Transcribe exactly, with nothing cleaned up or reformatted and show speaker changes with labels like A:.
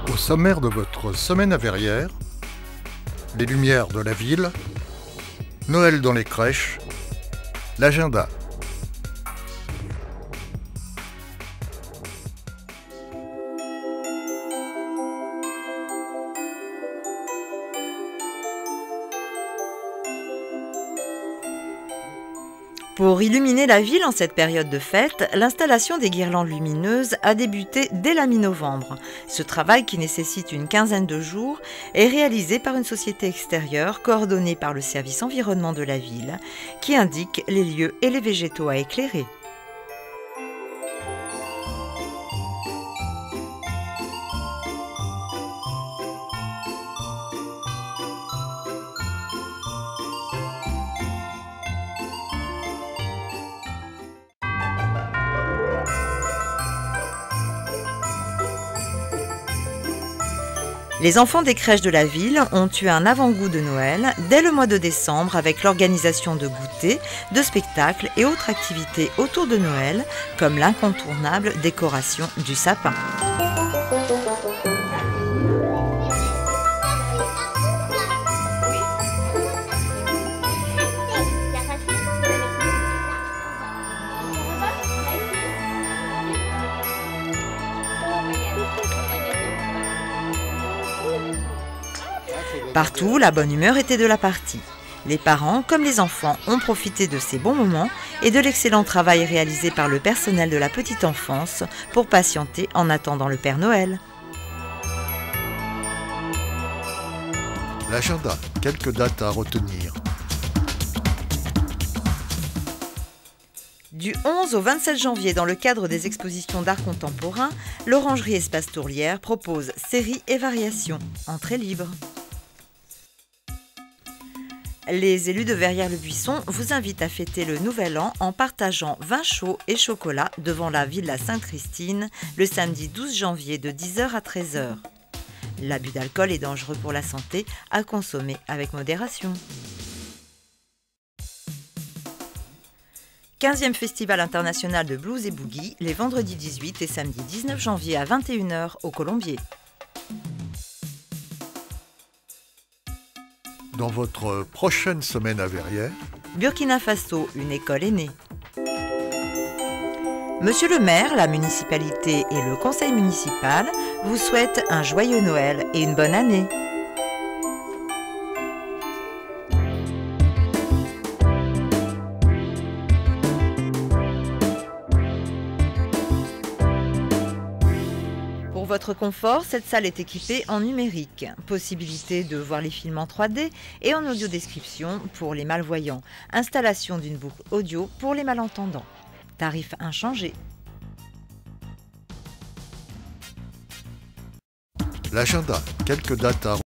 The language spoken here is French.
A: Au sommaire de votre semaine à Verrières, les lumières de la ville, Noël dans les crèches, l'agenda.
B: Pour illuminer la ville en cette période de fête, l'installation des guirlandes lumineuses a débuté dès la mi-novembre. Ce travail, qui nécessite une quinzaine de jours, est réalisé par une société extérieure coordonnée par le service environnement de la ville, qui indique les lieux et les végétaux à éclairer. Les enfants des crèches de la ville ont eu un avant-goût de Noël dès le mois de décembre avec l'organisation de goûters, de spectacles et autres activités autour de Noël, comme l'incontournable décoration du sapin. Partout, la bonne humeur était de la partie. Les parents, comme les enfants, ont profité de ces bons moments et de l'excellent travail réalisé par le personnel de la petite enfance pour patienter en attendant le Père Noël.
A: L'agenda, quelques dates à retenir.
B: Du onze au vingt-sept janvier, dans le cadre des expositions d'art contemporain, l'Orangerie Espace Tourlière propose séries et variations, entrée libre. Les élus de Verrières-le-Buisson vous invitent à fêter le Nouvel An en partageant vin chaud et chocolat devant la Villa Sainte-Christine le samedi douze janvier de dix heures à treize heures. L'abus d'alcool est dangereux pour la santé, à consommer avec modération. quinzième Festival international de blues et boogie les vendredis dix-huit et samedi dix-neuf janvier à vingt et une heures au Colombier.
A: Dans votre prochaine semaine à Verrières,
B: Burkina Faso, une école est née. Monsieur le maire, la municipalité et le conseil municipal vous souhaitent un joyeux Noël et une bonne année. Pour votre confort, cette salle est équipée en numérique. Possibilité de voir les films en trois D et en audio-description pour les malvoyants. Installation d'une boucle audio pour les malentendants. Tarif inchangé.
A: l'agenda, quelques dates à